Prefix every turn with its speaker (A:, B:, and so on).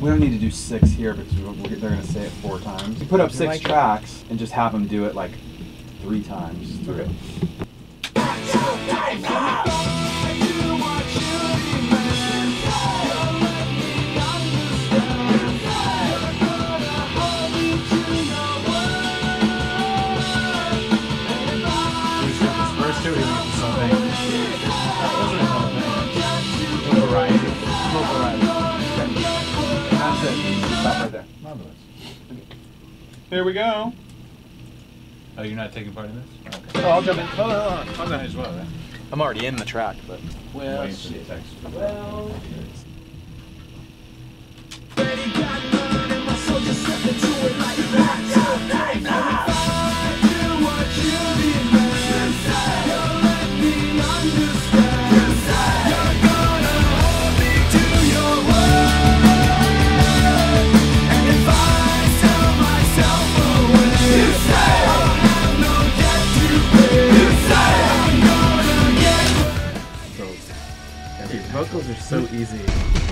A: don't need to do 6 here because they're going to say it 4 times. You put up 6 tracks and just have them do it like 3 times.
B: Okay.
C: Here we go.
B: Oh, you're not taking part in this? Okay.
C: Oh, I'll jump in. Hold on.
B: I'll go as well, right?
A: I'm already in the track, but...
C: Well,
B: Waiting for the text.
C: well...
D: Vocals are so easy.